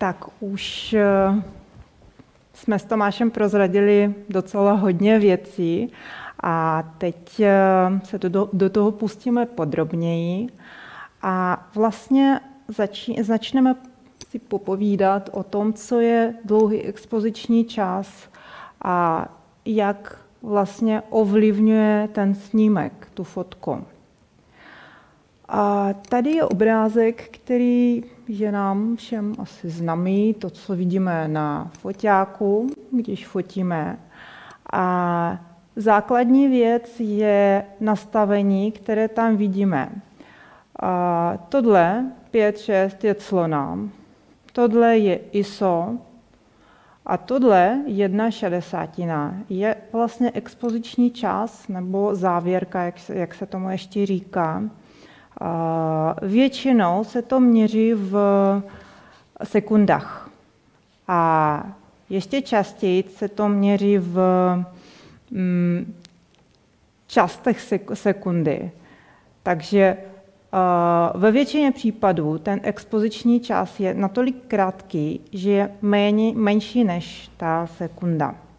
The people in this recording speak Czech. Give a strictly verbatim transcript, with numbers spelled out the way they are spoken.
Tak už jsme s Tomášem prozradili docela hodně věcí a teď se do, do toho pustíme podrobněji a vlastně začí, začneme si popovídat o tom, co je dlouhý expoziční čas a jak vlastně ovlivňuje ten snímek, tu fotku. A tady je obrázek, který je nám všem asi známý, to, co vidíme na foťáku, když fotíme. A základní věc je nastavení, které tam vidíme. A tohle pět šest je clona, tohle je I S O a tohle jedna šedesátina je vlastně expoziční čas nebo závěrka, jak se, jak se tomu ještě říká. Většinou se to měří v sekundách a ještě častěji se to měří v mm, částech sekundy. Takže uh, ve většině případů ten expoziční čas je natolik krátký, že je méně, menší než ta sekunda.